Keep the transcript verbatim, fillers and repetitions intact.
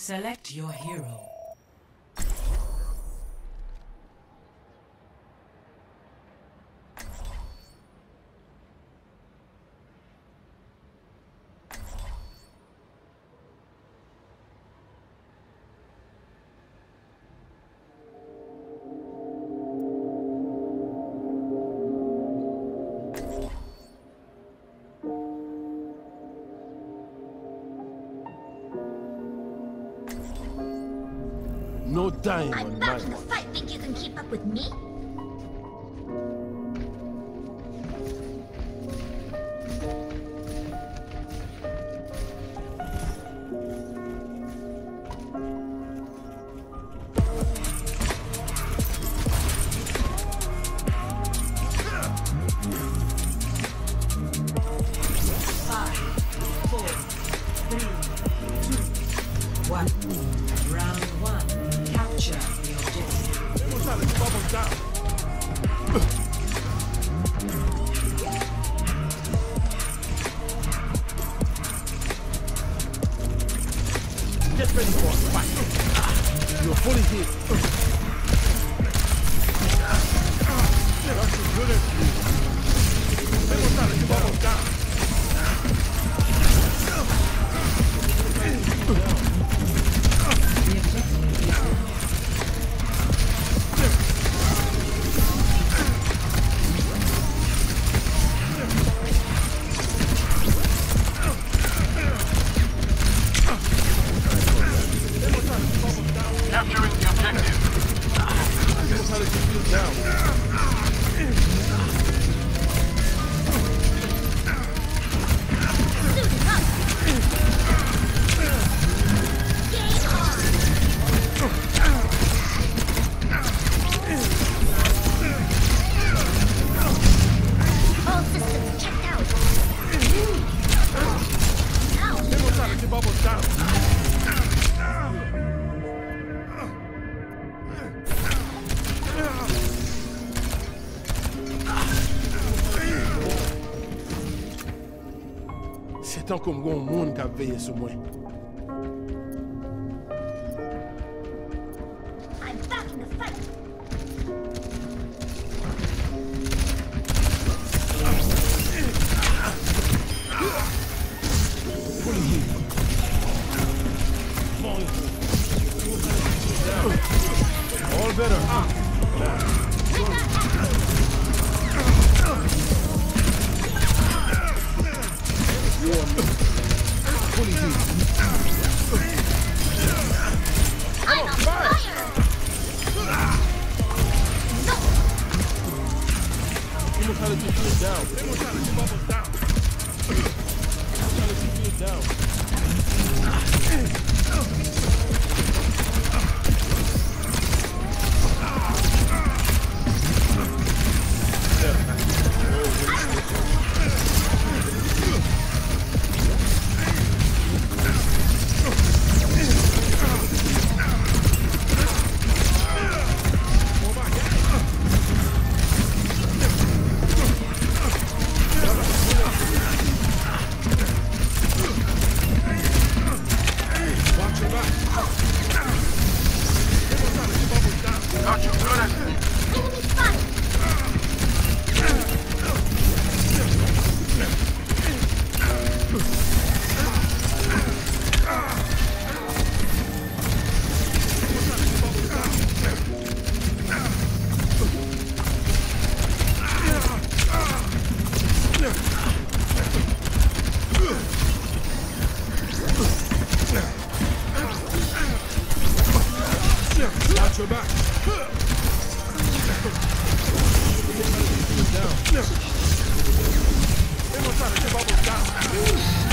Select your hero. No dying I'm on back my in the watch. fight. Think you can keep up with me? Five, four, three, two, one. Round one. Capture the objective. We're trying to keep bubbles down. Get ready for a fight. You're fully hit. That's as good as you. We're trying to keep bubbles down. The objective is Capturing the objective. We're trying to keep you down. Suiting up. Game on. All systems checked out. Ow. We're trying to keep bubbles down. C'est tant comme un monde qui a veillé sur moi. I'm back in the fight. All better. Ah. Fully hit. I'm on fire. We're trying to keep you down. We're trying to keep bubbles down. We're trying to keep you down. Watch your back. Got you good at Enemy spotted. Watch your back. Down. They were trying to keep bubbles down.